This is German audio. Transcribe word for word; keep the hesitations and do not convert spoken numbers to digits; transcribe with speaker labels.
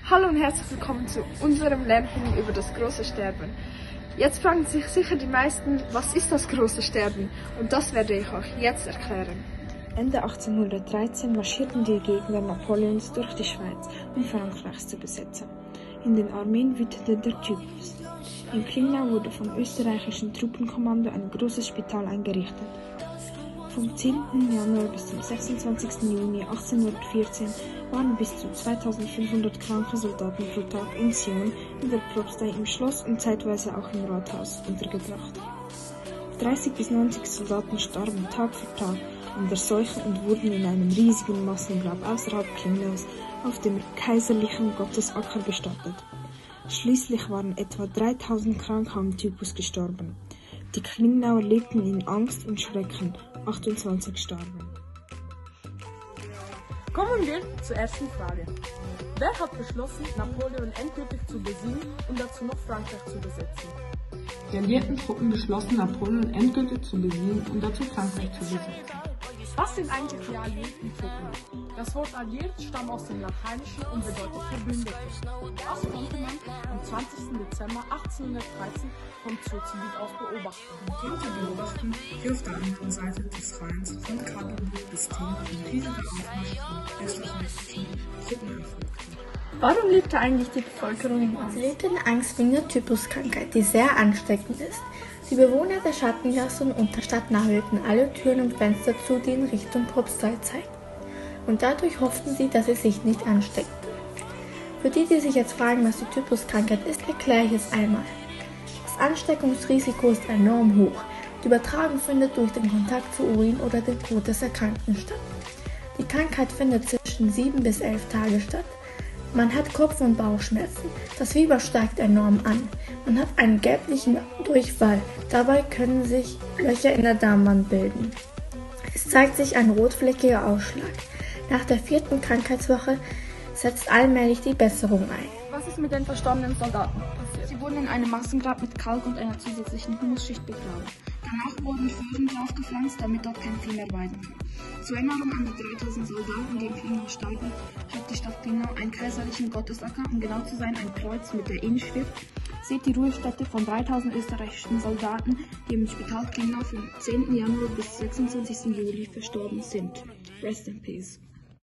Speaker 1: Hallo und herzlich willkommen zu unserem Lernen über das große Sterben. Jetzt fragen sich sicher die meisten, was ist das große Sterben? Und das werde ich euch jetzt erklären.
Speaker 2: Ende achtzehnhundertdreizehn marschierten die Gegner Napoleons durch die Schweiz, um Frankreich zu besetzen. In den Armeen wütete der Typhus. In Klingnau wurde vom österreichischen Truppenkommando ein großes Spital eingerichtet. Vom zehnten Januar bis zum sechsundzwanzigsten Juni achtzehnhundertvierzehn waren bis zu zweitausendfünfhundert kranke Soldaten pro Tag in Sion, in der Propstei, im Schloss und zeitweise auch im Rathaus untergebracht. dreißig bis neunzig Soldaten starben Tag für Tag an der Seuche und wurden in einem riesigen Massengrab außerhalb Klingnaus auf dem kaiserlichen Gottesacker bestattet. Schließlich waren etwa dreitausend Kranke am Typhus gestorben. Die Klingnauer lebten in Angst und Schrecken, achtundzwanzig starben.
Speaker 3: Kommen wir zur ersten Frage. Wer hat beschlossen, Napoleon endgültig zu besiegen und dazu noch Frankreich zu besetzen?
Speaker 4: Die alliierten Truppen beschlossen, Napoleon endgültig zu besiegen und dazu Frankreich zu besetzen.
Speaker 3: Was sind eigentlich die alliierten Truppen? Das Wort alliiert stammt aus dem Lateinischen und bedeutet Verbündete. Das konnte man am zwanzigsten Dezember achtzehnhundertdreizehn vom Zürich aus beobachten.
Speaker 4: Diese beobachten, wie auf der anderen Seite des Rheins von Kragenburg bis Thiem ein riesiger Aufmarsch von österreichischen Truppen erfolgte.
Speaker 5: Warum lebte eigentlich die Bevölkerung in Angst?
Speaker 6: Sie lebte in Angst wegen der Typhuskrankheit, die sehr ansteckend ist. Die Bewohner der Schattengasse und Unterstadt nagelten alle Türen und Fenster zu, die in Richtung Propstei zeigten. Und dadurch hofften sie, dass sie sich nicht ansteckten. Für die, die sich jetzt fragen, was die Typhuskrankheit ist, erkläre ich es einmal. Das Ansteckungsrisiko ist enorm hoch. Die Übertragung findet durch den Kontakt zu Urin oder dem Blut des Erkrankten statt. Die Krankheit findet zwischen sieben bis elf Tage statt. Man hat Kopf- und Bauchschmerzen. Das Fieber steigt enorm an. Man hat einen gelblichen Durchfall. Dabei können sich Löcher in der Darmwand bilden. Es zeigt sich ein rotfleckiger Ausschlag. Nach der vierten Krankheitswoche setzt allmählich die Besserung ein.
Speaker 5: Was ist mit den verstorbenen Soldaten passiert? Sie wurden in einem Massengrab mit Kalk und einer zusätzlichen Humusschicht begraben. Danach wurden Föhren draufgepflanzt, damit dort kein Vieh mehr weiden kann. Zur Erinnerung an die dreitausend Soldaten, die in Klingnau starben, hat die Stadt Klingnau einen kaiserlichen Gottesacker, um genau zu sein ein Kreuz mit der Inschrift. Seht die Ruhestätte von dreitausend österreichischen Soldaten, die im Spital Klingnau vom zehnten Januar bis sechsundzwanzigsten Juli verstorben sind. Rest in peace.